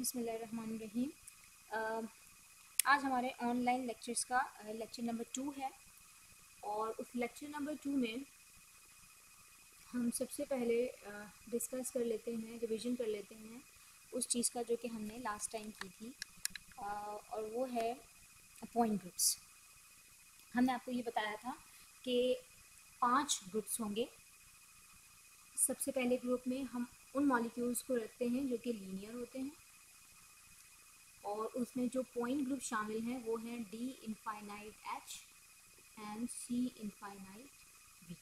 बिस्मिल्लाहिर्रहमानिर्रहीम। आज हमारे ऑनलाइन लेक्चर्स का लेक्चर नंबर 2 है और उस लेक्चर नंबर 2 में हम सबसे पहले डिस्कस कर लेते हैं, रिवीजन कर लेते हैं उस चीज़ का जो कि हमने लास्ट टाइम की थी और वो है पॉइंट ग्रुप्स। हमने आपको ये बताया था कि 5 ग्रुप्स होंगे। सबसे पहले ग्रुप में हम उन मॉलिक्यूल्स को रखते हैं जो कि लीनियर होते हैं और उसमें जो पॉइंट ग्रुप शामिल हैं वो हैं D infinite H and C infinite V।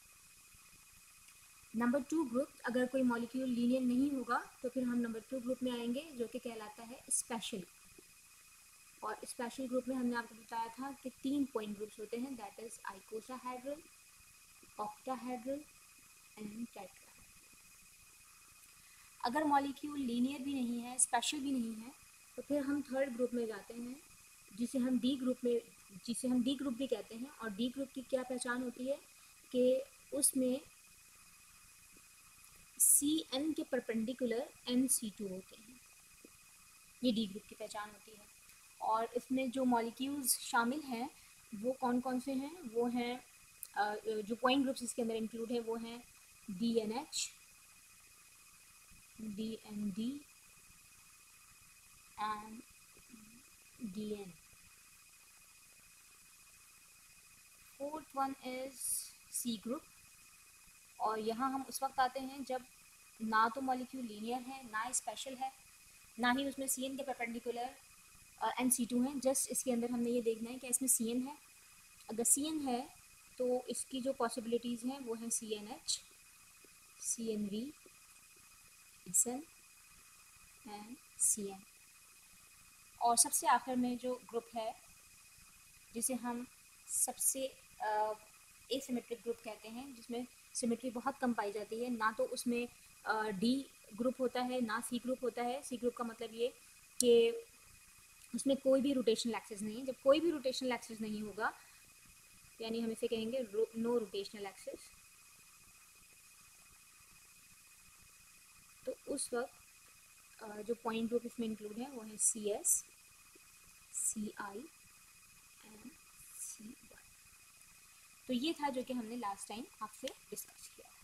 Number 2 group, अगर कोई मॉलिक्यूल लीनियर नहीं होगा तो फिर हम नंबर 2 ग्रुप में आएंगे जो कि कहलाता है स्पेशल। और स्पेशल ग्रुप में हमने आपको बताया था कि 3 पॉइंट ग्रुप्स होते हैं, that is icosahedral, octahedral and tetrahedral. अगर मॉलिक्यूल लीनियर भी नहीं है, स्पेशल भी नहीं है, तो फिर हम थर्ड ग्रुप में जाते हैं जिसे हम डी ग्रुप भी कहते हैं। और डी ग्रुप की क्या पहचान होती है कि उसमें CN के परपेंडिकुलर NC2 होते हैं। ये डी ग्रुप की पहचान होती है। और इसमें जो मॉलिक्यूल्स शामिल हैं वो कौन कौन से हैं? वो हैं जो पॉइंट ग्रुप्स इसके अंदर इंक्लूड है वो हैं DNH, DND and DN. Fourth one is C group. और यहाँ हम उस वक्त आते हैं जब ना तो मॉलिक्यूल लीनियर है, ना स्पेशल है, ना ही उसमें CN के परपेंडिकुलर NC2 है। जस्ट इसके अंदर हमने ये देखना है कि इसमें CN है। अगर CN है तो इसकी जो पॉसिबिलिटीज़ हैं वो हैं CNH, CNV, SN and CN। और सबसे आखिर में जो ग्रुप है जिसे हम सबसे एसिमेट्रिक ग्रुप कहते हैं, जिसमें सिमेट्री बहुत कम पाई जाती है, ना तो उसमें D ग्रुप होता है ना C ग्रुप होता है। C ग्रुप का मतलब ये कि उसमें कोई भी रोटेशनल एक्सिस नहीं है। जब कोई भी रोटेशनल एक्सिस नहीं होगा यानी हम इसे कहेंगे नो रोटेशनल एक्सिस, तो उस वक्त जो पॉइंट ग्रुप इसमें इंक्लूड है वो है CS, CI एंड CY। तो ये था जो कि हमने लास्ट टाइम आपसे डिस्कस किया।